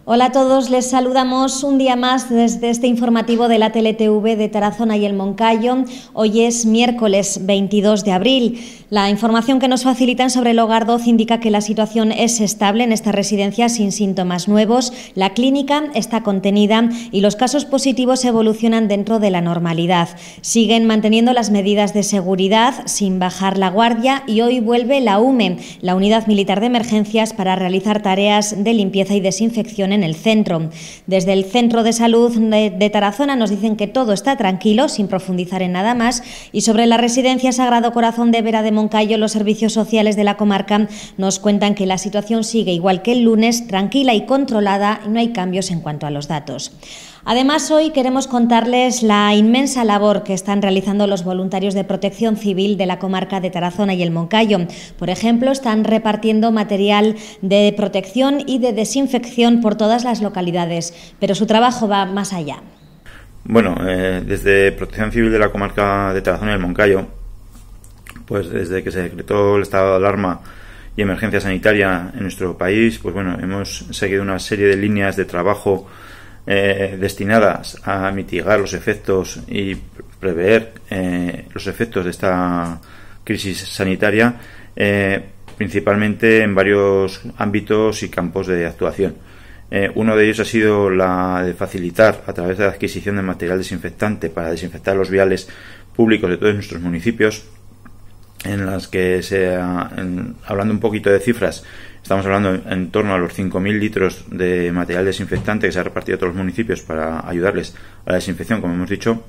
Hola a todos, les saludamos un día más desde este informativo de la TeleTV de Tarazona y el Moncayo. Hoy es miércoles 22 de abril. La información que nos facilitan sobre el Hogar 12 indica que la situación es estable en esta residencia sin síntomas nuevos, la clínica está contenida y los casos positivos evolucionan dentro de la normalidad. Siguen manteniendo las medidas de seguridad sin bajar la guardia y hoy vuelve la UME, la Unidad Militar de Emergencias, para realizar tareas de limpieza y desinfección en el centro. Desde el Centro de Salud de Tarazona nos dicen que todo está tranquilo, sin profundizar en nada más, y sobre la residencia Sagrado Corazón de Vera de Moncayo, los servicios sociales de la comarca nos cuentan que la situación sigue igual que el lunes, tranquila y controlada, y no hay cambios en cuanto a los datos. Además, hoy queremos contarles la inmensa labor que están realizando los voluntarios de Protección Civil de la comarca de Tarazona y el Moncayo. Por ejemplo, están repartiendo material de protección y de desinfección por todas las localidades, pero su trabajo va más allá. Bueno, desde Protección Civil de la comarca de Tarazona y el Moncayo, pues desde que se decretó el estado de alarma y emergencia sanitaria en nuestro país, pues bueno, hemos seguido una serie de líneas de trabajo destinadas a mitigar los efectos y prever los efectos de esta crisis sanitaria, principalmente en varios ámbitos y campos de actuación. Uno de ellos ha sido la de facilitar, a través de la adquisición de material desinfectante para desinfectar los viales públicos de todos nuestros municipios, en las que hablando un poquito de cifras, estamos hablando en torno a los 5.000 litros de material desinfectante que se ha repartido a todos los municipios para ayudarles a la desinfección, como hemos dicho.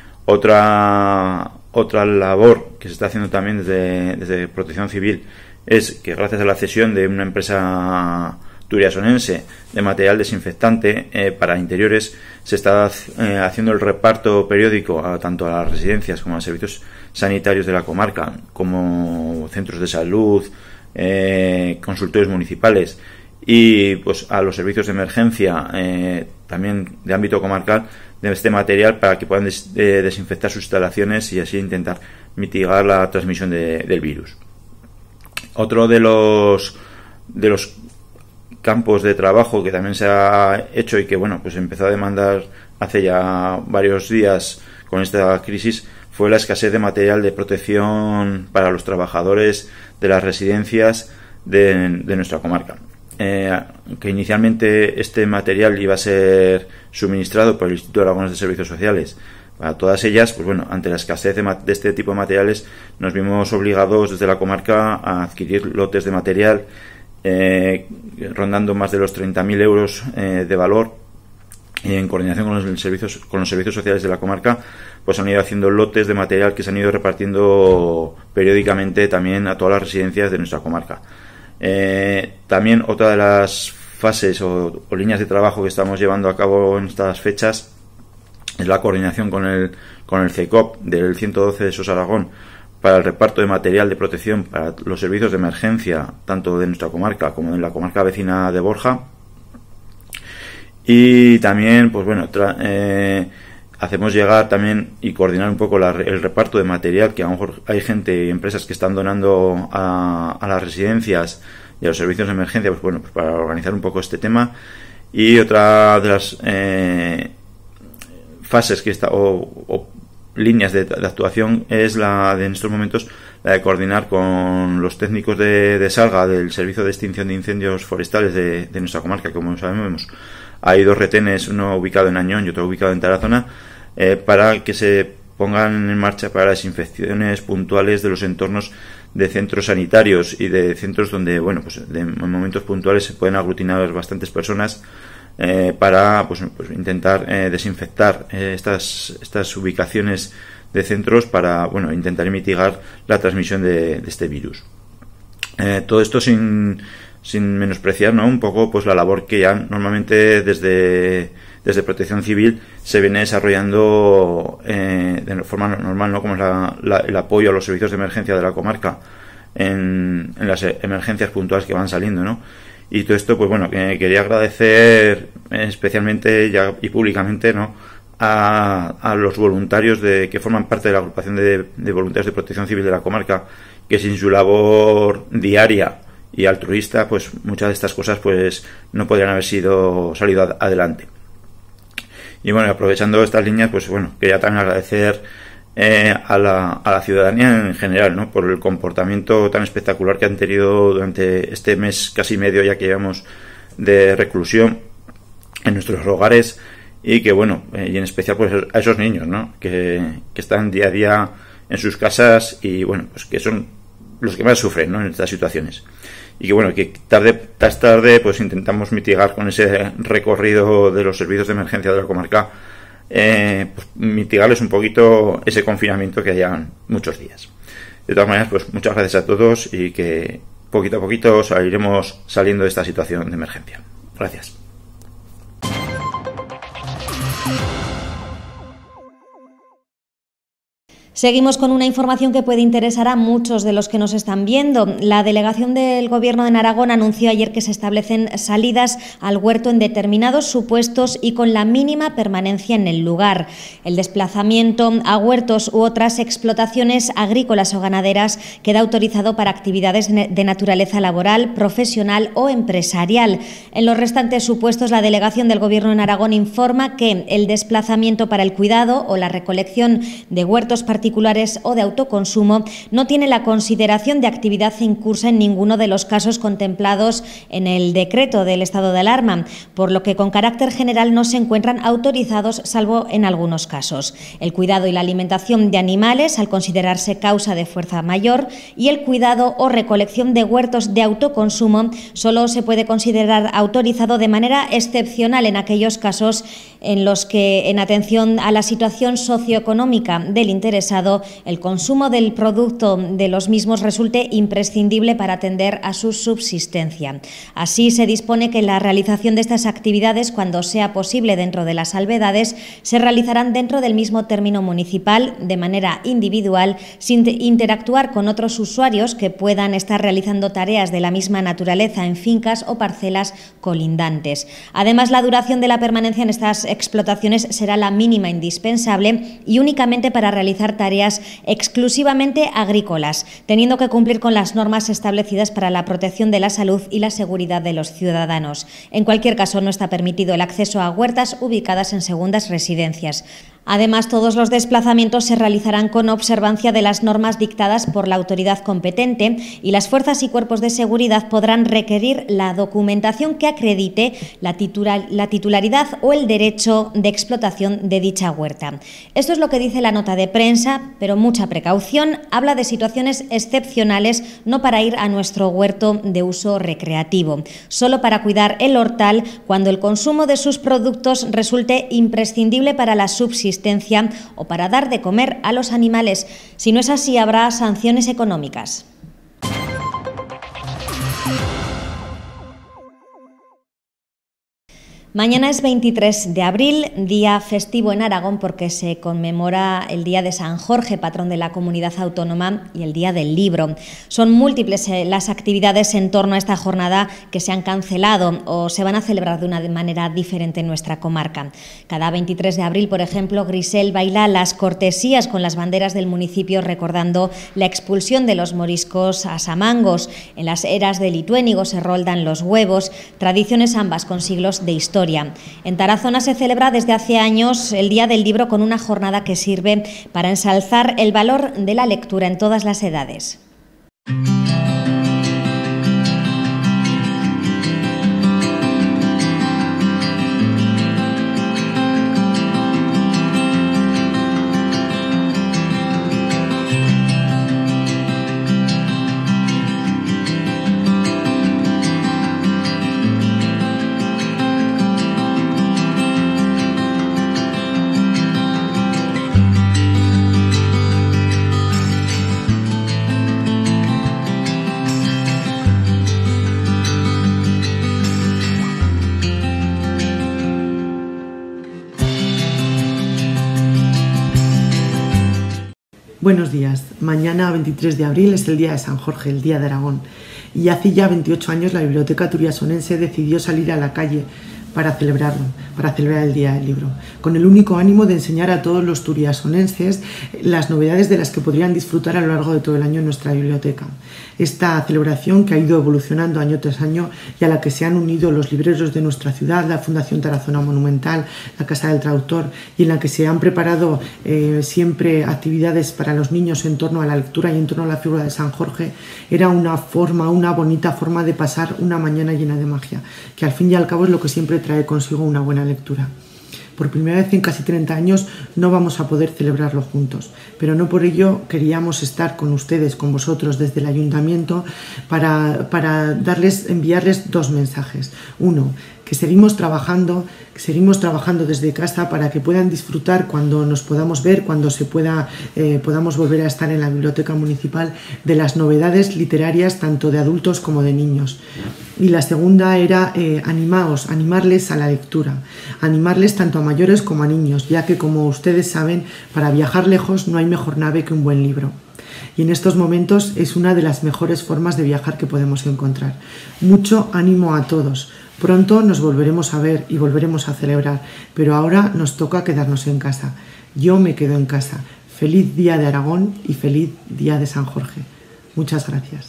Otra labor que se está haciendo también desde Protección Civil es que, gracias a la cesión de una empresa turiasonense de material desinfectante para interiores, se está haciendo el reparto periódico tanto a las residencias como a los servicios sanitarios de la comarca, como centros de salud, consultorios municipales y pues a los servicios de emergencia también de ámbito comarcal, de este material para que puedan desinfectar sus instalaciones y así intentar mitigar la transmisión del virus. Otro de los campos de trabajo que también se ha hecho y que bueno, pues empezó a demandar hace ya varios días con esta crisis fue la escasez de material de protección para los trabajadores de las residencias de nuestra comarca. Que inicialmente este material iba a ser suministrado por el Instituto Aragonés de Servicios Sociales para todas ellas, pues bueno, ante la escasez de este tipo de materiales nos vimos obligados desde la comarca a adquirir lotes de material rondando más de los 30.000 euros de valor, y en coordinación con los servicios sociales de la comarca pues han ido haciendo lotes de material que se han ido repartiendo periódicamente también a todas las residencias de nuestra comarca. También otra de las fases o líneas de trabajo que estamos llevando a cabo en estas fechas es la coordinación con el CECOP del 112 de SOS Aragón para el reparto de material de protección para los servicios de emergencia tanto de nuestra comarca como de la comarca vecina de Borja. Y también, pues bueno, hacemos llegar también y coordinar un poco el reparto de material, que a lo mejor hay gente y empresas que están donando a las residencias y a los servicios de emergencia, pues bueno, pues para organizar un poco este tema. Y otra de las fases o líneas de actuación es la de, en estos momentos, la de coordinar con los técnicos de Salga del Servicio de Extinción de Incendios Forestales de nuestra comarca. Como sabemos, hay dos retenes, uno ubicado en Añón y otro ubicado en Tarazona, para que se pongan en marcha para las desinfecciones puntuales de los entornos de centros sanitarios y de centros donde, bueno, pues en momentos puntuales se pueden aglutinar bastantes personas, para pues intentar desinfectar estas ubicaciones de centros para, bueno, intentar mitigar la transmisión de este virus. Todo esto sin menospreciar, ¿no?, un poco pues la labor que ya normalmente desde Protección Civil se viene desarrollando de forma normal, ¿no?, como es el apoyo a los servicios de emergencia de la comarca en las emergencias puntuales que van saliendo, ¿no? Y todo esto, pues bueno, quería agradecer especialmente y públicamente, ¿no?, a los voluntarios que forman parte de la agrupación de voluntarios de Protección Civil de la comarca, que sin su labor diaria y altruista, pues muchas de estas cosas pues no podrían haber salido adelante. Y bueno, aprovechando estas líneas, pues bueno, quería también agradecer a la ciudadanía en general, ¿no?, por el comportamiento tan espectacular que han tenido durante este mes casi medio ya que llevamos de reclusión en nuestros hogares, y que bueno, y en especial pues a esos niños, ¿no?, que están día a día en sus casas y bueno, pues que son los que más sufren, ¿no?, en estas situaciones. Y que bueno, que tarde pues intentamos mitigar con ese recorrido de los servicios de emergencia de la comarca, pues mitigarles un poquito ese confinamiento que hayan muchos días. De todas maneras, pues muchas gracias a todos y que poquito a poquito iremos saliendo de esta situación de emergencia. Gracias. Seguimos con una información que puede interesar a muchos de los que nos están viendo. La delegación del Gobierno de Aragón anunció ayer que se establecen salidas al huerto en determinados supuestos y con la mínima permanencia en el lugar. El desplazamiento a huertos u otras explotaciones agrícolas o ganaderas queda autorizado para actividades de naturaleza laboral, profesional o empresarial. En los restantes supuestos, la delegación del Gobierno en Aragón informa que el desplazamiento para el cuidado o la recolección de huertos particulares o de autoconsumo no tiene la consideración de actividad incursa en ninguno de los casos contemplados en el decreto del estado de alarma, por lo que con carácter general no se encuentran autorizados salvo en algunos casos. El cuidado y la alimentación de animales, al considerarse causa de fuerza mayor, y el cuidado o recolección de huertos de autoconsumo solo se puede considerar autorizado de manera excepcional en aquellos casos en los que, en atención a la situación socioeconómica del interesado, el consumo del producto de los mismos resulte imprescindible para atender a su subsistencia. Así, se dispone que la realización de estas actividades, cuando sea posible dentro de las salvedades, se realizarán dentro del mismo término municipal, de manera individual, sin interactuar con otros usuarios que puedan estar realizando tareas de la misma naturaleza en fincas o parcelas colindantes. Además, la duración de la permanencia en estas explotaciones será la mínima indispensable y únicamente para realizar tareas exclusivamente agrícolas, teniendo que cumplir con las normas establecidas para la protección de la salud y la seguridad de los ciudadanos. En cualquier caso, no está permitido el acceso a huertas ubicadas en segundas residencias. Además, todos los desplazamientos se realizarán con observancia de las normas dictadas por la autoridad competente y las fuerzas y cuerpos de seguridad podrán requerir la documentación que acredite la titularidad o el derecho de explotación de dicha huerta. Esto es lo que dice la nota de prensa, pero mucha precaución. Habla de situaciones excepcionales, no para ir a nuestro huerto de uso recreativo, solo para cuidar el hortal cuando el consumo de sus productos resulte imprescindible para la subsistencia o para dar de comer a los animales. Si no es así, habrá sanciones económicas. Mañana es 23 de abril, día festivo en Aragón porque se conmemora el Día de San Jorge, patrón de la comunidad autónoma, y el Día del Libro. Son múltiples las actividades en torno a esta jornada que se han cancelado o se van a celebrar de una manera diferente en nuestra comarca. Cada 23 de abril, por ejemplo, Grisel baila las cortesías con las banderas del municipio recordando la expulsión de los moriscos a Samangos. En las eras de Lituénigo se roldan los huevos, tradiciones ambas con siglos de historia. En Tarazona se celebra desde hace años el Día del Libro con una jornada que sirve para ensalzar el valor de la lectura en todas las edades. Buenos días. Mañana, 23 de abril, es el Día de San Jorge, el Día de Aragón. Y hace ya 28 años la Biblioteca Turiasonense decidió salir a la calle para celebrarlo, para celebrar el Día del Libro, con el único ánimo de enseñar a todos los turiasonenses las novedades de las que podrían disfrutar a lo largo de todo el año en nuestra biblioteca. Esta celebración que ha ido evolucionando año tras año y a la que se han unido los libreros de nuestra ciudad, la Fundación Tarazona Monumental, la Casa del Traductor, y en la que se han preparado siempre actividades para los niños en torno a la lectura y en torno a la figura de San Jorge, era una bonita forma de pasar una mañana llena de magia, que al fin y al cabo es lo que siempre trae consigo una buena lectura. Por primera vez en casi 30 años no vamos a poder celebrarlo juntos, pero no por ello queríamos estar con ustedes, con vosotros desde el ayuntamiento para enviarles dos mensajes. Uno, que seguimos trabajando desde casa para que puedan disfrutar cuando nos podamos ver, cuando podamos volver a estar en la biblioteca municipal, de las novedades literarias tanto de adultos como de niños. Y la segunda era animarles a la lectura, animarles tanto a mayores como a niños, ya que, como ustedes saben, para viajar lejos no hay mejor nave que un buen libro. Y en estos momentos es una de las mejores formas de viajar que podemos encontrar. Mucho ánimo a todos. Pronto nos volveremos a ver y volveremos a celebrar, pero ahora nos toca quedarnos en casa. Yo me quedo en casa. Feliz Día de Aragón y feliz Día de San Jorge. Muchas gracias.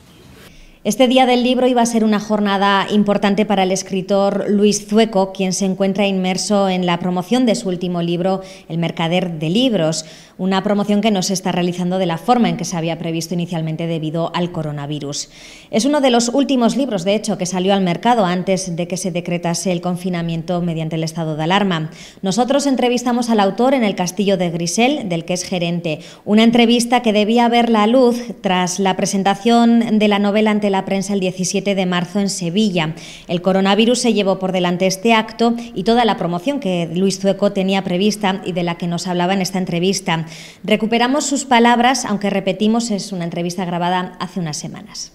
Este Día del Libro iba a ser una jornada importante para el escritor Luis Zueco, quien se encuentra inmerso en la promoción de su último libro, El Mercader de Libros, una promoción que no se está realizando de la forma en que se había previsto inicialmente debido al coronavirus. Es uno de los últimos libros, de hecho, que salió al mercado antes de que se decretase el confinamiento mediante el estado de alarma. Nosotros entrevistamos al autor en el Castillo de Grisel, del que es gerente, una entrevista que debía ver la luz tras la presentación de la novela ante la prensa el 17 de marzo en Sevilla. El coronavirus se llevó por delante este acto y toda la promoción que Luis Zueco tenía prevista y de la que nos hablaba en esta entrevista. Recuperamos sus palabras, aunque repetimos, es una entrevista grabada hace unas semanas.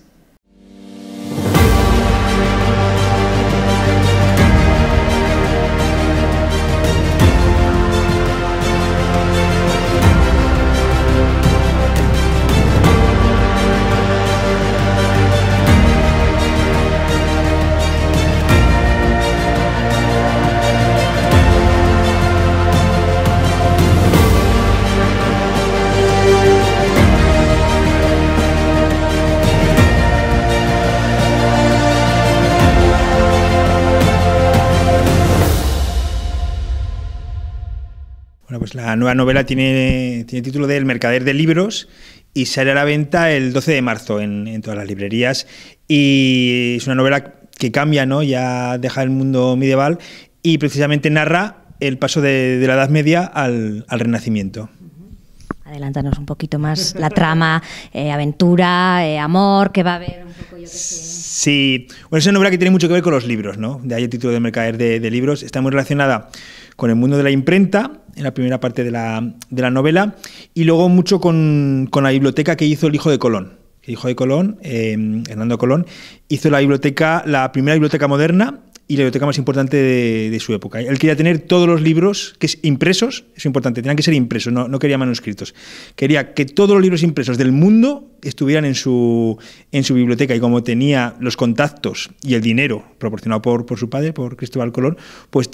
Bueno, pues la nueva novela tiene título de El Mercader de Libros y sale a la venta el 12 de marzo en todas las librerías, y es una novela que cambia, ¿no? Ya deja el mundo medieval y precisamente narra el paso de la Edad Media al Renacimiento. Adelántanos un poquito más la trama, aventura, amor, que va a haber un poco, yo qué sé. Sí, bueno, es una novela que tiene mucho que ver con los libros, ¿no? De ahí el título de Mercader de Libros. Está muy relacionada con el mundo de la imprenta, en la primera parte de la novela, y luego mucho con la biblioteca que hizo el hijo de Colón. El hijo de Colón, Hernando Colón, hizo la primera biblioteca moderna y la biblioteca más importante de su época. Él quería tener todos los libros impresos, eso es importante, tenían que ser impresos, no quería manuscritos. Quería que todos los libros impresos del mundo estuvieran en su biblioteca, y como tenía los contactos y el dinero proporcionado por su padre, por Cristóbal Colón, pues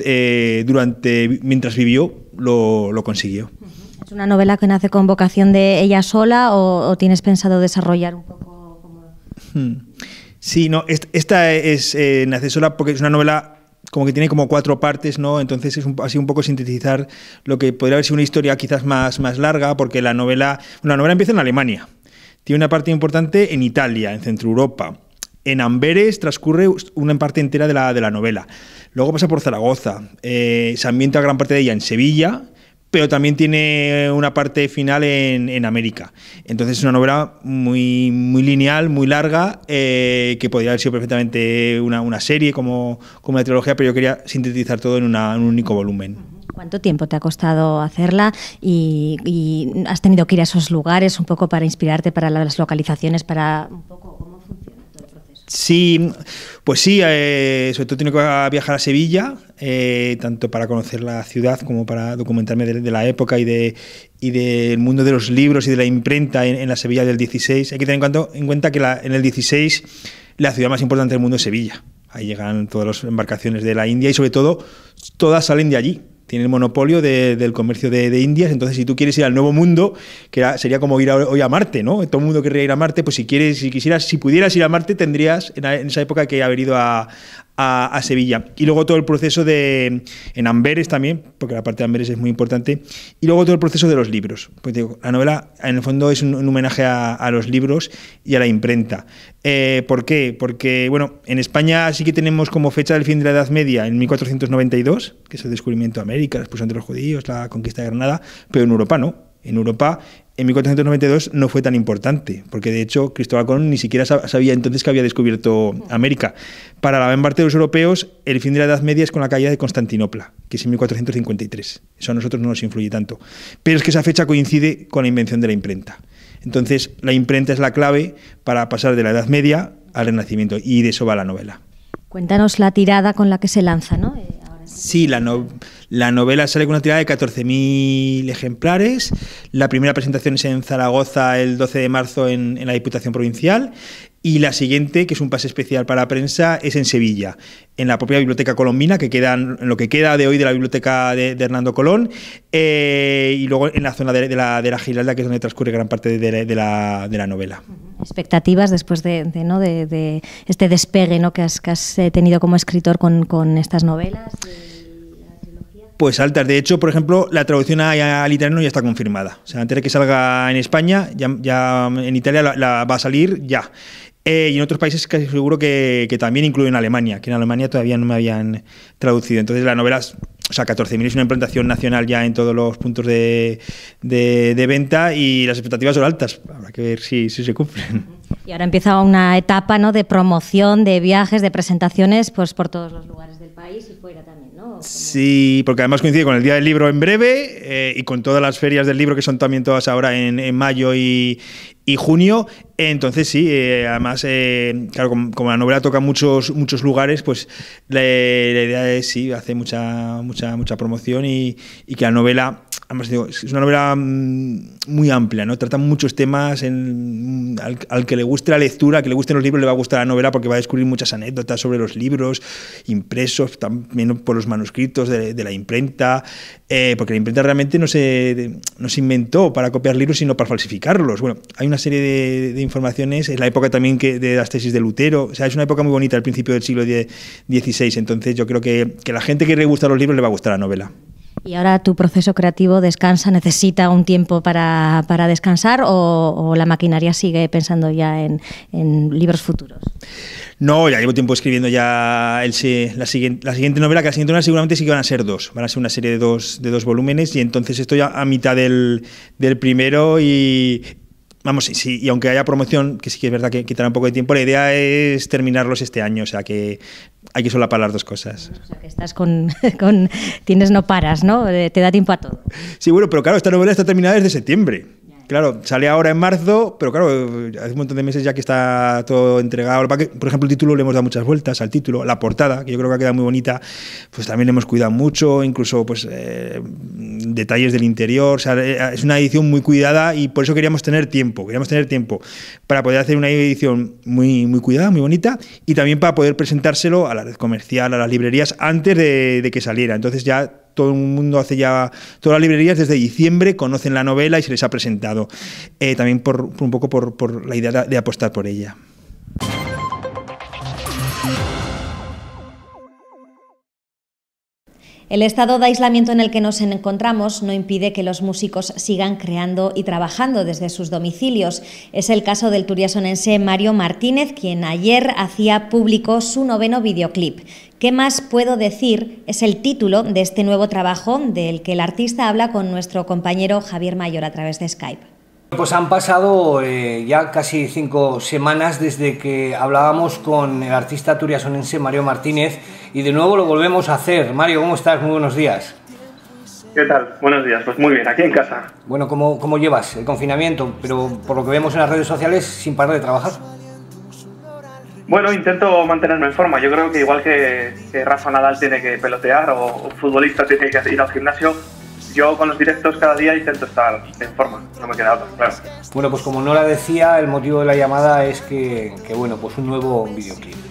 mientras vivió lo consiguió. ¿Es una novela que nace con vocación de ella sola o tienes pensado desarrollar un poco como...? Sí, no, esta nace sola porque es una novela como que tiene como 4 partes, ¿no? Entonces es así un poco sintetizar lo que podría haber sido una historia quizás más larga, porque la novela empieza en Alemania, tiene una parte importante en Italia, en Centro Europa. En Amberes transcurre una parte entera de la novela. Luego pasa por Zaragoza, se ambienta gran parte de ella en Sevilla, pero también tiene una parte final en América. Entonces es una novela muy lineal, muy larga, que podría haber sido perfectamente una serie como una trilogía, pero yo quería sintetizar todo en un único volumen. ¿Cuánto tiempo te ha costado hacerla y has tenido que ir a esos lugares un poco para inspirarte, para las localizaciones, para un poco cómo funciona todo el proceso? Sí, pues sí, sobre todo tengo que viajar a Sevilla, tanto para conocer la ciudad como para documentarme de la época y del mundo de los libros y de la imprenta en la Sevilla del 16. Hay que tener en cuenta que en el 16 la ciudad más importante del mundo es Sevilla. Ahí llegan todas las embarcaciones de la India y sobre todo todas salen de allí. Tiene el monopolio del comercio de Indias, entonces si tú quieres ir al Nuevo Mundo, sería como ir hoy a Marte, ¿no? Todo el mundo querría ir a Marte, pues si pudieras ir a Marte, tendrías en esa época que haber ido a Sevilla. Y luego todo el proceso en Amberes también, porque la parte de Amberes es muy importante, y luego todo el proceso de los libros. Pues digo, la novela en el fondo es un homenaje a los libros y a la imprenta. ¿Por qué? Porque, bueno, en España sí que tenemos como fecha del fin de la Edad Media, en 1492, que es el descubrimiento de América, la expulsión de los judíos, la conquista de Granada, pero en Europa no. En Europa, en 1492 no fue tan importante, porque de hecho Cristóbal Colón ni siquiera sabía entonces que había descubierto América. Para la gran parte de los europeos, el fin de la Edad Media es con la caída de Constantinopla, que es en 1453. Eso a nosotros no nos influye tanto. Pero es que esa fecha coincide con la invención de la imprenta. Entonces, la imprenta es la clave para pasar de la Edad Media al Renacimiento, y de eso va la novela. Cuéntanos la tirada con la que se lanza, ¿no? Sí, la novela sale con una tirada de 14.000 ejemplares. La primera presentación es en Zaragoza el 12 de marzo en la Diputación Provincial, y la siguiente, que es un pase especial para la prensa, es en Sevilla, en la propia Biblioteca Colombina, en lo que queda de hoy de la biblioteca de Hernando Colón, y luego en la zona de la Giralda, que es donde transcurre gran parte de la novela. Expectativas después de este despegue, ¿no?, que has tenido como escritor con estas novelas. Pues altas. De hecho, por ejemplo, la traducción al italiano ya está confirmada. O sea, antes de que salga en España, ya en Italia la va a salir ya. Y en otros países casi seguro que también, incluyen Alemania, que en Alemania todavía no me habían traducido. Entonces la novela, o sea, 14.000 es una implantación nacional ya en todos los puntos de venta, y las expectativas son altas. Habrá que ver si se cumplen. Y ahora empieza una etapa, ¿no?, de promoción, de viajes, de presentaciones, pues por todos los lugares del país y fuera también, ¿no? Sí, porque además coincide con el Día del Libro en breve, y con todas las ferias del libro, que son también todas ahora en mayo y junio. Entonces sí, además, claro, como la novela toca muchos lugares, pues la idea es sí, hacer mucha promoción, y que la novela, además digo, es una novela muy amplia, ¿no? Trata muchos temas, al que le guste la lectura, al que le gusten los libros, le va a gustar la novela, porque va a descubrir muchas anécdotas sobre los libros impresos, también por los manuscritos de la imprenta, porque la imprenta realmente no se inventó para copiar libros, sino para falsificarlos. Bueno, hay una serie de informaciones. Es la época también de las tesis de Lutero. O sea, es una época muy bonita, al principio del siglo XVI. Entonces yo creo que la gente que le gusta los libros le va a gustar la novela. ¿Y ahora tu proceso creativo necesita un tiempo para descansar, o la maquinaria sigue pensando ya en libros futuros? No, ya llevo tiempo escribiendo ya la siguiente novela, que la siguiente novela seguramente sí que van a ser dos. Van a ser una serie de dos volúmenes, y entonces estoy a mitad del primero, y vamos, sí, y aunque haya promoción, que sí que es verdad que quitará un poco de tiempo, la idea es terminarlos este año, o sea que hay que solapar las dos cosas. O sea que estás no paras, ¿no? Te da tiempo a todo. Sí, bueno, pero claro, esta novela está terminada desde septiembre. Claro, sale ahora en marzo, pero claro, hace un montón de meses ya que está todo entregado. Por ejemplo, el título le hemos dado muchas vueltas al título, la portada, que yo creo que ha quedado muy bonita, pues también le hemos cuidado mucho, incluso pues detalles del interior. O sea, es una edición muy cuidada, y por eso queríamos tener tiempo para poder hacer una edición muy, muy cuidada, muy bonita, y también para poder presentárselo a la red comercial, a las librerías, antes de que saliera. Entonces ya todo el mundo todas las librerías desde diciembre conocen la novela y se les ha presentado. También un poco por la idea de apostar por ella. El estado de aislamiento en el que nos encontramos no impide que los músicos sigan creando y trabajando desde sus domicilios. Es el caso del turiasonense Mario Martínez, quien ayer hacía público su 9º videoclip. ¿Qué más puedo decir? Es el título de este nuevo trabajo, del que el artista habla con nuestro compañero Javier Mayor a través de Skype. Pues han pasado ya casi 5 semanas desde que hablábamos con el artista turiasonense Mario Martínez, y de nuevo lo volvemos a hacer. Mario, ¿cómo estás? Muy buenos días. ¿Qué tal? Buenos días. Pues muy bien, aquí en casa. Bueno, ¿cómo llevas el confinamiento? Pero por lo que vemos en las redes sociales, sin parar de trabajar. Bueno, intento mantenerme en forma. Yo creo que igual que Rafa Nadal tiene que pelotear, o un futbolista tiene que ir al gimnasio, yo con los directos cada día intento estar en forma, no me queda otra, claro. Bueno, pues como Nora decía, el motivo de la llamada es que bueno, pues un nuevo videoclip.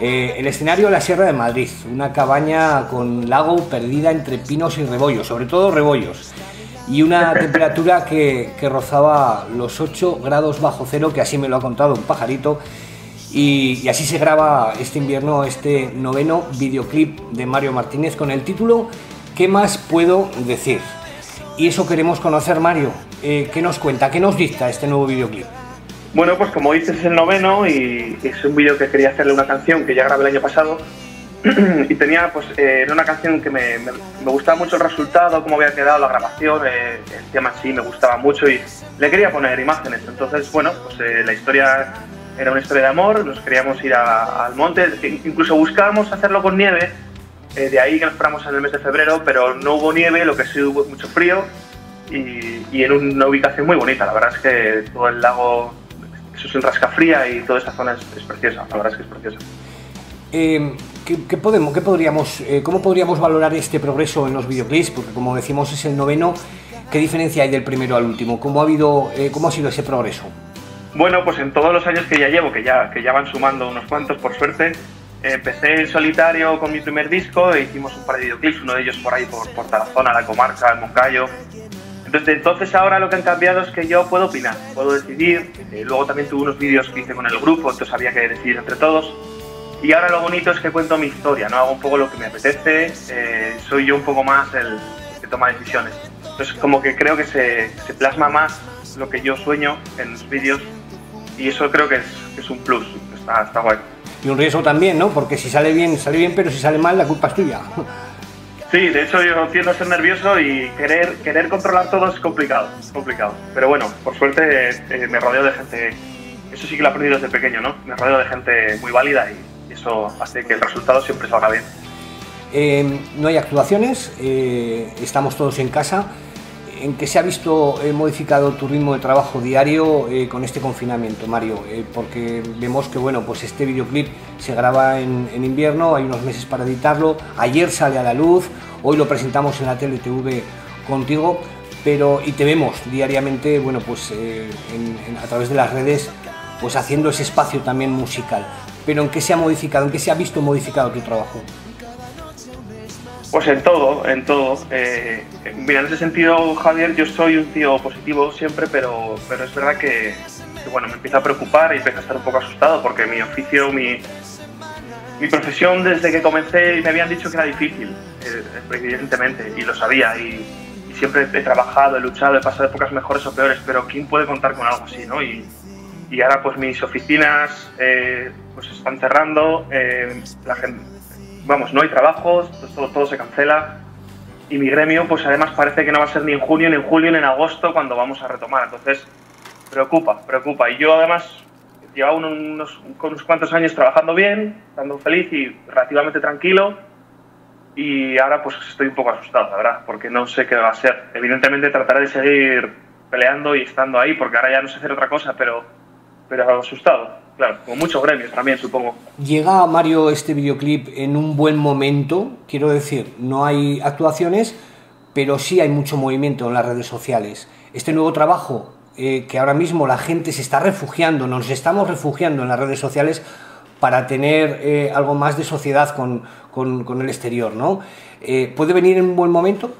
El escenario, la Sierra de Madrid, una cabaña con lago perdida entre pinos y rebollos, sobre todo rebollos, y una temperatura que rozaba los 8 grados bajo cero, que así me lo ha contado un pajarito, y así se graba este invierno este 9º videoclip de Mario Martínez con el título ¿Qué más puedo decir? Y eso queremos conocer, Mario. ¿Qué nos cuenta? ¿Qué nos dicta este nuevo videoclip? Bueno, pues como dices, es el 9º y es un vídeo que quería hacerle una canción que ya grabé el año pasado y tenía, pues, era una canción que me gustaba mucho el resultado, cómo había quedado la grabación, el tema en sí me gustaba mucho y le quería poner imágenes. Entonces, bueno, pues la historia era una historia de amor, nos queríamos ir al monte, incluso buscábamos hacerlo con nieve, de ahí que nos fuéramos en el mes de febrero, pero no hubo nieve, lo que sí hubo mucho frío y en una ubicación muy bonita. La verdad es que todo el lago, eso es el Rascafría y toda esta zona es preciosa, la verdad es que es preciosa. ¿Cómo podríamos valorar este progreso en los videoclips? Porque como decimos es el 9º, ¿qué diferencia hay del primero al último? ¿Cómo ha sido ese progreso? Bueno, pues en todos los años que ya llevo, que ya van sumando unos cuantos por suerte, empecé en solitario con mi primer disco e hicimos un par de videoclips, uno de ellos por ahí por Tarazona, la comarca, el Moncayo. Entonces ahora lo que han cambiado es que yo puedo opinar, puedo decidir. Luego también tuve unos vídeos que hice con el grupo, entonces había que decidir entre todos. Y ahora lo bonito es que cuento mi historia, ¿no? Hago un poco lo que me apetece, soy yo un poco más el que toma decisiones. Entonces como que creo que se plasma más lo que yo sueño en los vídeos y eso creo que es un plus, está guay. Y un riesgo también, ¿no? Porque si sale bien, pero si sale mal, la culpa es tuya. Sí, de hecho yo tiendo a ser nervioso y querer controlar todo es complicado. Pero bueno, por suerte me rodeo de gente, eso sí que lo he aprendido desde pequeño, ¿no? Me rodeo de gente muy válida y eso hace que el resultado siempre salga bien. No hay actuaciones, estamos todos en casa. ¿En qué se ha visto modificado tu ritmo de trabajo diario con este confinamiento, Mario? Porque vemos que bueno, pues este videoclip se graba en invierno, hay unos meses para editarlo, ayer sale a la luz, hoy lo presentamos en la TLTV contigo, y te vemos diariamente, bueno, pues a través de las redes, pues haciendo ese espacio también musical. Pero ¿en qué se ha modificado, en qué se ha visto modificado tu trabajo? Pues en todo. Mira, en ese sentido, Javier, yo soy un tío positivo siempre, pero es verdad que bueno, me empieza a preocupar y empiezo a estar un poco asustado porque mi oficio, mi profesión desde que comencé me habían dicho que era difícil, evidentemente, y lo sabía y siempre he trabajado, he luchado, he pasado épocas mejores o peores, pero ¿quién puede contar con algo así, no? Y ahora pues mis oficinas pues se están cerrando, la gente... Vamos, no hay trabajos, todo se cancela y mi gremio pues además parece que no va a ser ni en junio, ni en julio, ni en agosto cuando vamos a retomar, entonces preocupa. Y yo además llevaba unos cuantos años trabajando bien, estando feliz y relativamente tranquilo y ahora pues estoy un poco asustado, la verdad, porque no sé qué va a ser. Evidentemente trataré de seguir peleando y estando ahí porque ahora ya no sé hacer otra cosa, pero asustado. Claro, como muchos gremios también, supongo. Llega, Mario, este videoclip en un buen momento, quiero decir, no hay actuaciones, pero sí hay mucho movimiento en las redes sociales. Este nuevo trabajo, que ahora mismo la gente se está refugiando, nos estamos refugiando en las redes sociales para tener algo más de sociedad con el exterior, ¿no? ¿Puede venir en un buen momento?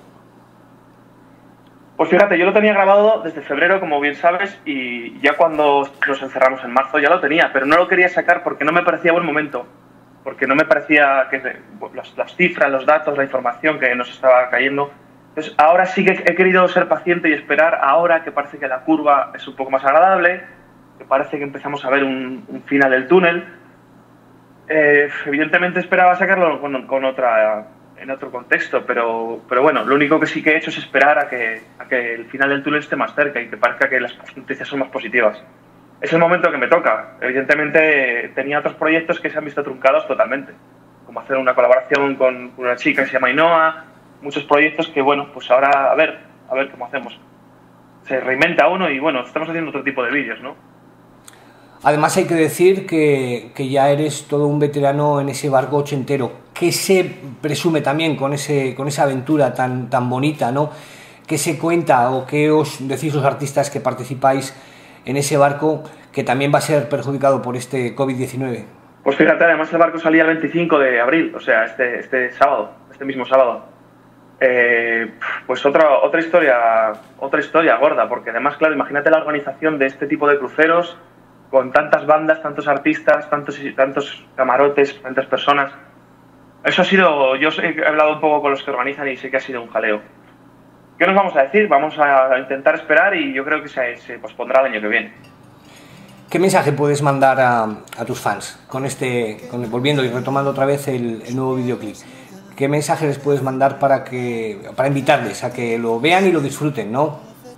Pues fíjate, yo lo tenía grabado desde febrero, como bien sabes, y ya cuando nos encerramos en marzo ya lo tenía, pero no lo quería sacar porque no me parecía buen momento, porque no me parecía que las cifras, los datos, la información que nos estaba cayendo. Entonces ahora sí que he querido ser paciente y esperar, ahora que parece que la curva es un poco más agradable, que parece que empezamos a ver un final del túnel. Evidentemente esperaba sacarlo en otro contexto, pero bueno, lo único que sí que he hecho es esperar a que el final del túnel esté más cerca y que parezca que las noticias son más positivas. Es el momento que me toca. Evidentemente tenía otros proyectos que se han visto truncados totalmente, como hacer una colaboración con una chica que se llama Ainhoa, muchos proyectos que bueno, pues ahora a ver cómo hacemos. Se reinventa uno y bueno, estamos haciendo otro tipo de vídeos, ¿no? Además hay que decir que ya eres todo un veterano en ese barco ochentero. ¿Qué se presume también con esa aventura tan bonita, ¿no? ¿Qué se cuenta o qué os decís los artistas que participáis en ese barco que también va a ser perjudicado por este COVID-19? Pues fíjate, además el barco salía el 25 de abril, o sea, este sábado, este mismo sábado. Pues otra historia gorda, porque además, claro, imagínate la organización de este tipo de cruceros con tantas bandas, tantos artistas, tantos camarotes, tantas personas. Eso ha sido, yo he hablado un poco con los que organizan y sé que ha sido un jaleo. ¿Qué nos vamos a decir? Vamos a intentar esperar y yo creo que se pospondrá el año que viene. ¿Qué mensaje puedes mandar a tus fans volviendo y retomando otra vez el nuevo videoclip? ¿Qué mensaje les puedes mandar para invitarles a que lo vean y lo disfruten, no?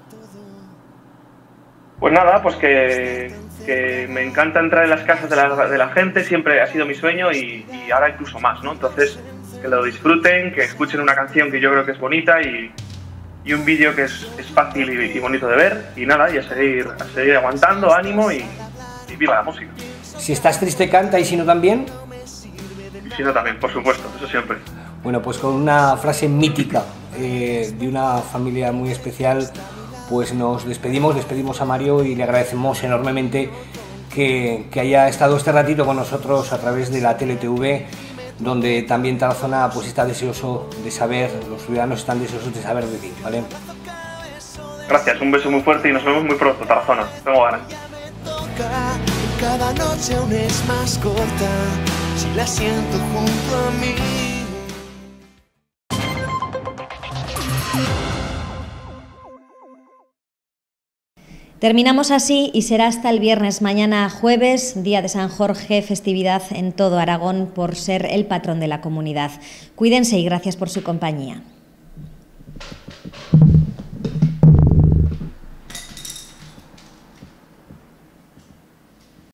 Pues nada, pues que me encanta entrar en las casas de la gente, siempre ha sido mi sueño y ahora incluso más, ¿no? Entonces, que lo disfruten, que escuchen una canción que yo creo que es bonita y un vídeo que es fácil y bonito de ver, y nada, y a seguir aguantando, ánimo y viva la música. Si estás triste, canta, y si no también. Y si no también, por supuesto, eso siempre. Bueno, pues con una frase mítica de una familia muy especial, pues nos despedimos a Mario y le agradecemos enormemente que haya estado este ratito con nosotros a través de la TeleTV, donde también Tarazona pues está deseoso de saber, los ciudadanos están deseosos de saber de ti, ¿vale? Gracias, un beso muy fuerte y nos vemos muy pronto, Tarazona. Tengo ganas. Cada noche aún es más corta si la siento junto a mí. Terminamos así y será hasta el viernes. Mañana jueves, día de San Jorge, festividad en todo Aragón por ser el patrón de la comunidad. Cuídense y gracias por su compañía.